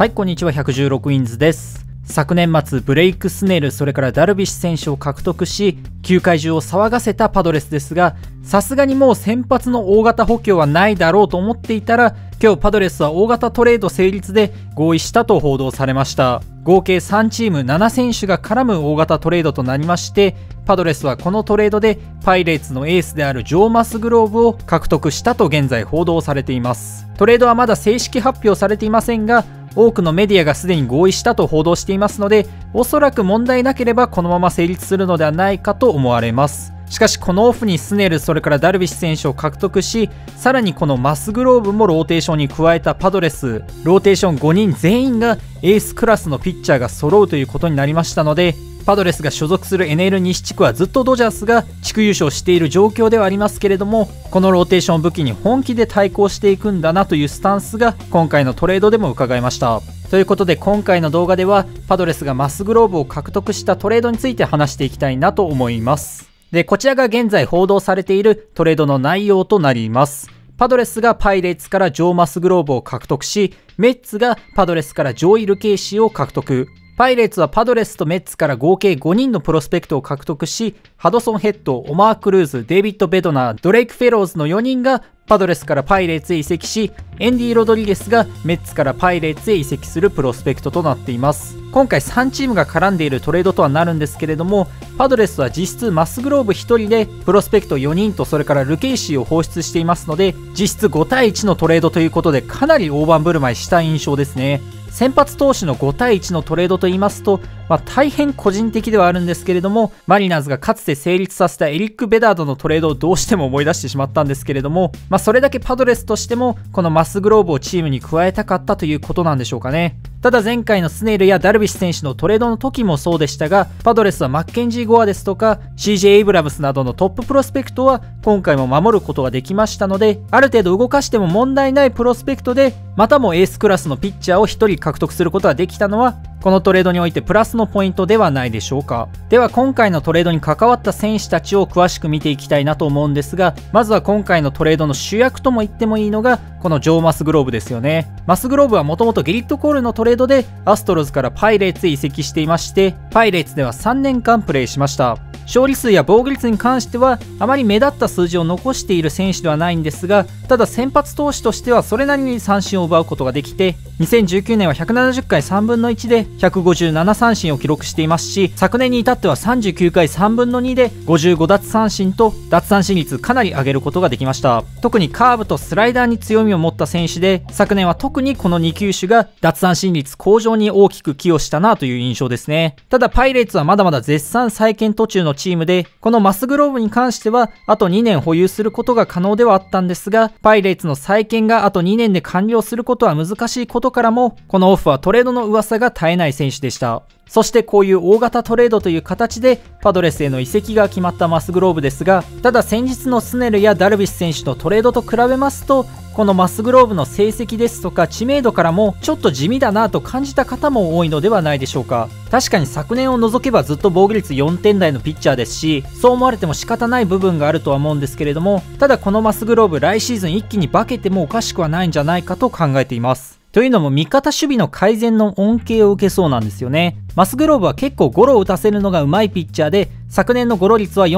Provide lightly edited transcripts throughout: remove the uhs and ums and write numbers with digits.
はい、こんにちは。116ウィンズです。昨年末、ブレイク・スネル、それからダルビッシュ選手を獲得し、球界中を騒がせたパドレスですが、さすがにもう先発の大型補強はないだろうと思っていたら、今日パドレスは大型トレード成立で合意したと報道されました。合計3チーム7選手が絡む大型トレードとなりまして、パドレスはこのトレードでパイレーツのエースであるジョー・マスグローブを獲得したと現在報道されています。トレードはまだ正式発表されていませんが、多くのメディアがすでに合意したと報道していますので、おそらく問題なければこのまま成立するのではないかと思われます。しかしこのオフにスネル、それからダルビッシュ選手を獲得し、さらにこのマスグローブもローテーションに加えたパドレス、ローテーション5人全員がエースクラスのピッチャーが揃うということになりましたので、パドレスが所属する NL 西地区はずっとドジャースが地区優勝している状況ではありますけれども、このローテーションを武器に本気で対抗していくんだなというスタンスが今回のトレードでも伺えました。ということで今回の動画ではパドレスがマスグローブを獲得したトレードについて話していきたいなと思います。で、こちらが現在報道されているトレードの内容となります。パドレスがパイレーツからジョー・マスグローブを獲得し、メッツがパドレスからジョイ・ルケイシーを獲得。パイレーツはパドレスとメッツから合計5人のプロスペクトを獲得し、ハドソン・ヘッド、オマー・クルーズ、デイビッド・ベドナー、ドレイク・フェローズの4人がパドレスからパイレーツへ移籍し、エンディ・ロドリゲスがメッツからパイレーツへ移籍するプロスペクトとなっています。今回3チームが絡んでいるトレードとはなるんですけれども、パドレスは実質マスグローブ1人でプロスペクト4人とそれからルケイシーを放出していますので、実質5対1のトレードということでかなり大盤振る舞いした印象ですね。先発投手の5対1のトレードといいますと、大変個人的ではあるんですけれども、マリナーズがかつて成立させたエリック・ベダードのトレードをどうしても思い出してしまったんですけれども、それだけパドレスとしてもこのマスグローブをチームに加えたかったということなんでしょうかね。ただ前回のスネイルやダルビッシュ選手のトレードの時もそうでしたが、パドレスはマッケンジー・ゴアですとか CJ エイブラムスなどのトッププロスペクトは今回も守ることができましたので、ある程度動かしても問題ないプロスペクトでまたもエースクラスのピッチャーを1人獲得することができたのは、このトレードにおいてプラスのポイントではないでしょうか。では今回のトレードに関わった選手たちを詳しく見ていきたいなと思うんですが、まずは今回のトレードの主役とも言ってもいいのがこのジョー・マスグローブですよね。マスグローブはもともとゲリット・コールのトレードでアストロズからパイレーツへ移籍していまして、パイレーツでは3年間プレーしました。勝利数や防御率に関してはあまり目立った数字を残している選手ではないんですが、ただ先発投手としてはそれなりに三振を奪うことができて、2019年は170回3分の1で157三振を記録していますし、昨年に至っては39回3分の2で55奪三振と奪三振率かなり上げることができました。特にカーブとスライダーに強みを持った選手で、昨年は特にこの2球種が奪三振率向上に大きく寄与したなという印象ですね。ただパイレーツはまだまだ絶賛再建途中のチームで、このマスグローブに関してはあと2年保有することが可能ではあったんですが、パイレーツの再建があと2年で完了することは難しいことからも、このオフはトレードの噂が絶えない選手でした。そしてこういう大型トレードという形でパドレスへの移籍が決まったマスグローブですが、ただ先日のスネルやダルビッシュ選手のトレードと比べますと、このマスグローブの成績ですとか知名度からもちょっと地味だなと感じた方も多いのではないでしょうか。確かに昨年を除けばずっと防御率4点台のピッチャーですし、そう思われても仕方ない部分があるとは思うんですけれども、ただこのマスグローブ来シーズン一気に化けてもおかしくはないんじゃないかと考えています。というのも味方守備の改善の恩恵を受けそうなんですよね。マスグローブは結構ゴロを打たせるのが上手いピッチャーで、昨年のゴロ率は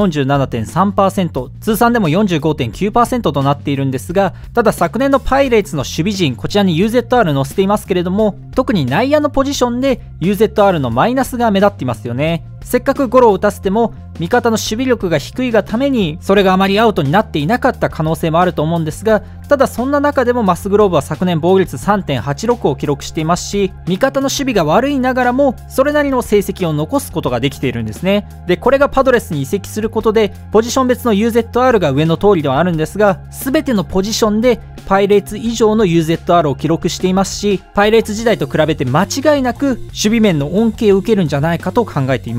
47.3%、通算でも 45.9% となっているんですが、ただ昨年のパイレーツの守備陣、こちらに UZR 載せていますけれども、特に内野のポジションで UZR のマイナスが目立っていますよね。せっかくゴロを打たせても味方の守備力が低いがためにそれがあまりアウトになっていなかった可能性もあると思うんですが、ただそんな中でもマスグローブは昨年防御率 3.86 を記録していますし、味方の守備が悪いながらもそれなりの成績を残すことができているんですね。でこれがパドレスに移籍することでポジション別の UZR が上の通りではあるんですが、全てのポジションでパイレーツ以上の UZR を記録していますし、パイレーツ時代と比べて間違いなく守備面の恩恵を受けるんじゃないかと考えています。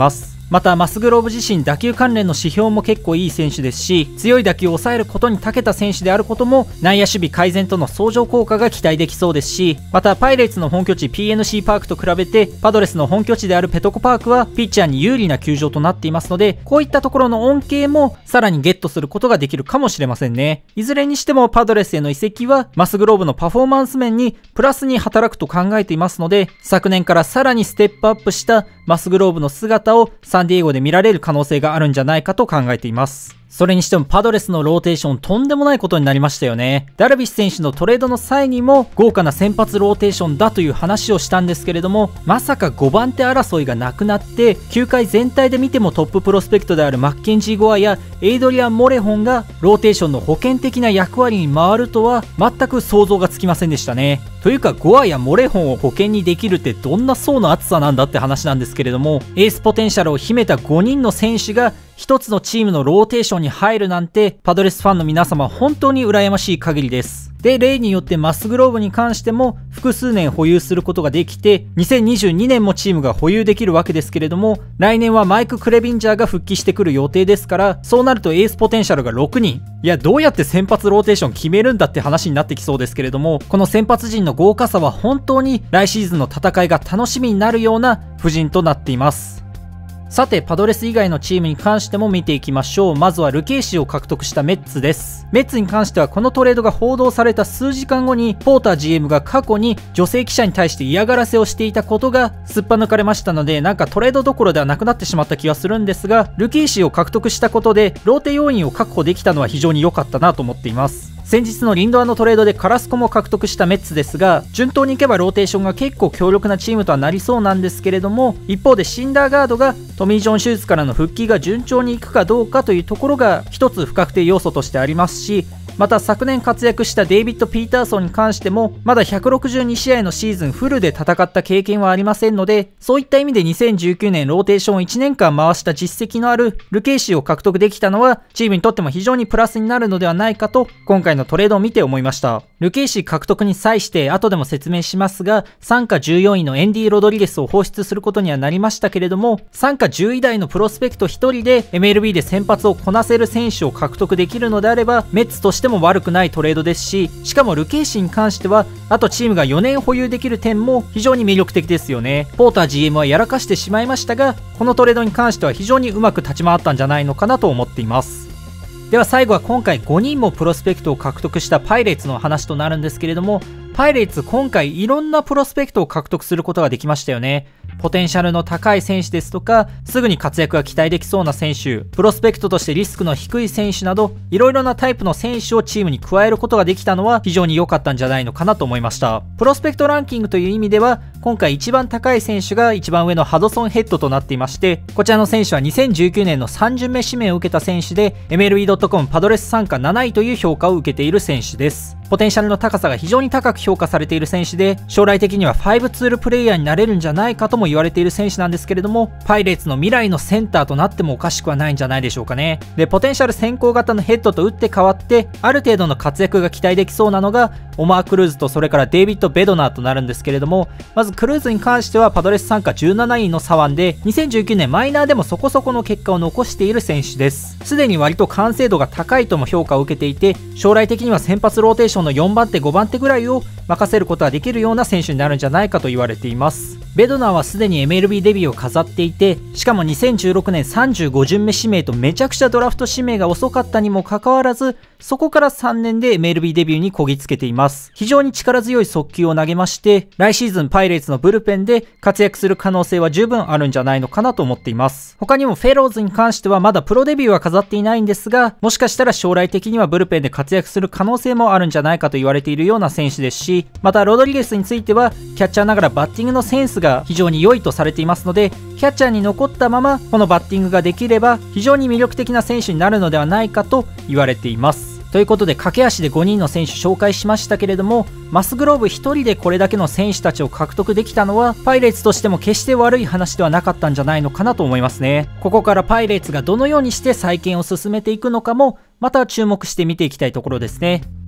またマスグローブ自身打球関連の指標も結構いい選手ですし、強い打球を抑えることに長けた選手であることも内野守備改善との相乗効果が期待できそうですし、またパイレーツの本拠地 PNC パークと比べてパドレスの本拠地であるペトコパークはピッチャーに有利な球場となっていますので、こういったところの恩恵もさらにゲットすることができるかもしれませんね。いずれにしてもパドレスへの移籍はマスグローブのパフォーマンス面にプラスに働くと考えていますので、昨年からさらにステップアップしたマスグローブの姿をサンディエゴで見られる可能性があるんじゃないかと考えています。それにしてもパドレスのローテーションとんでもないことになりましたよね。ダルビッシュ選手のトレードの際にも豪華な先発ローテーションだという話をしたんですけれども、まさか5番手争いがなくなって球界全体で見てもトッププロスペクトであるマッケンジー・ゴアやエイドリアン・モレホンがローテーションの保険的な役割に回るとは全く想像がつきませんでしたね。というかゴアやモレホンを保険にできるってどんな層の厚さなんだって話なんですけれども、エースポテンシャルを秘めた5人の選手が一つのチームのローテーションに入るなんて、パドレスファンの皆様本当に羨ましい限りです。で、例によってマスグローブに関しても複数年保有することができて、2022年もチームが保有できるわけですけれども、来年はマイク・クレビンジャーが復帰してくる予定ですから、そうなるとエースポテンシャルが6人。いや、どうやって先発ローテーション決めるんだって話になってきそうですけれども、この先発陣の豪華さは本当に来シーズンの戦いが楽しみになるような布陣となっています。さて、パドレス以外のチームに関しても見ていきましょう。まずはルケーシを獲得したメッツです。メッツに関してはこのトレードが報道された数時間後にポーター GM が過去に女性記者に対して嫌がらせをしていたことがすっぱ抜かれましたので、なんかトレードどころではなくなってしまった気がするんですが、ルケーシを獲得したことでローテ要員を確保できたのは非常に良かったなと思っています。先日のリンドアのトレードでカラスコも獲得したメッツですが、順当にいけばローテーションが結構強力なチームとはなりそうなんですけれども、一方でシンダーガードがトミー・ジョン手術からの復帰が順調にいくかどうかというところが一つ不確定要素としてありますし、また昨年活躍したデイビッド・ピーターソンに関してもまだ162試合のシーズンフルで戦った経験はありませんので、そういった意味で2019年ローテーションを1年間回した実績のあるルケーシーを獲得できたのはチームにとっても非常にプラスになるのではないかと今回のトレードを見て思いました。ルケーシー獲得に際して後でも説明しますが、傘下14位のエンディ・ロドリゲスを放出することにはなりましたけれども、傘下10位台のプロスペクト1人で MLB で先発をこなせる選手を獲得できるのであればメッツとしても悪くないトレードですし、しかもルケーシーに関してはあとチームが4年保有できる点も非常に魅力的ですよね。ポーター GM はやらかしてしまいましたが、このトレードに関しては非常にうまく立ち回ったんじゃないのかなと思っています。では最後は今回5人もプロスペクトを獲得したパイレーツの話となるんですけれども、パイレーツ今回いろんなプロスペクトを獲得することができましたよね。ポテンシャルの高い選手ですとか、すぐに活躍が期待できそうな選手、プロスペクトとしてリスクの低い選手など、いろいろなタイプの選手をチームに加えることができたのは非常に良かったんじゃないのかなと思いました。プロスペクトランキングという意味では、今回一番高い選手が一番上のハドソンヘッドとなっていまして、こちらの選手は2019年の3巡目指名を受けた選手で、MLB.com パドレス参加7位という評価を受けている選手です。ポテンシャルの高さが非常に高く評価されている選手で、将来的には5ツールプレイヤーになれるんじゃないかとも言われている選手なんですけれども、パイレーツの未来のセンターとなってもおかしくはないんじゃないでしょうかね。で、ポテンシャル先行型のヘッドと打って変わって、ある程度の活躍が期待できそうなのが、オマー・クルーズとそれからデイビッド・ベドナーとなるんですけれども、まずクルーズに関してはパドレス参加17位の左腕で、2019年マイナーでもそこそこの結果を残している選手です。すでに割と完成度が高いとも評価を受けていて、将来的には先発ローテーションの4番手5番手ぐらいを任せることができるような選手になるんじゃないかと言われています。ベドナーはすでに MLB デビューを飾っていて、しかも2016年35巡目指名とめちゃくちゃドラフト指名が遅かったにもかかわらず、そこから3年で MLB デビューにこぎつけています。非常に力強い速球を投げまして、来シーズンパイレーツのブルペンで活躍する可能性は十分あるんじゃないのかなと思っています。他にもフェローズに関してはまだプロデビューは飾っていないんですが、もしかしたら将来的にはブルペンで活躍する可能性もあるんじゃないかと言われているような選手ですし、またロドリゲスについてはキャッチャーながらバッティングのセンスが非常に良いとされていますので、キャッチャーに残ったままこのバッティングができれば非常に魅力的な選手になるのではないかと言われています。ということで駆け足で5人の選手紹介しましたけれども、マスグローブ1人でこれだけの選手たちを獲得できたのはパイレーツとしても決して悪い話ではなかったんじゃないのかなと思いますね。ここからパイレーツがどのようにして再建を進めていくのかもまた注目して見ていきたいところですね。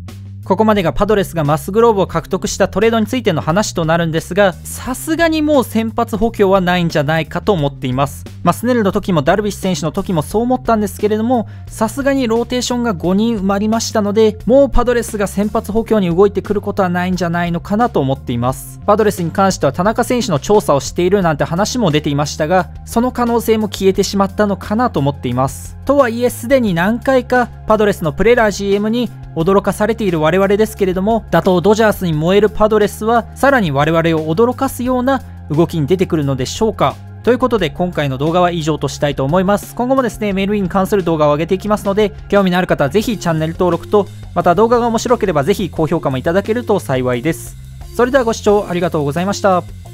ここまでがパドレスがマスグローブを獲得したトレードについての話となるんですが、さすがにもう先発補強はないんじゃないかと思っています。スネルの時もダルビッシュ選手の時もそう思ったんですけれども、さすがにローテーションが5人埋まりましたので、もうパドレスが先発補強に動いてくることはないんじゃないのかなと思っています。パドレスに関しては田中選手の調査をしているなんて話も出ていましたが、その可能性も消えてしまったのかなと思っています。とはいえすでに何回かパドレスのプレラー GM に驚かされている我々ですけれども、打倒ドジャースに燃えるパドレスはさらに我々を驚かすような動きに出てくるのでしょうか。ということで今回の動画は以上としたいと思います。今後もですね、メールインに関する動画を上げていきますので、興味のある方はぜひチャンネル登録と、また動画が面白ければぜひ高評価もいただけると幸いです。それではご視聴ありがとうございました。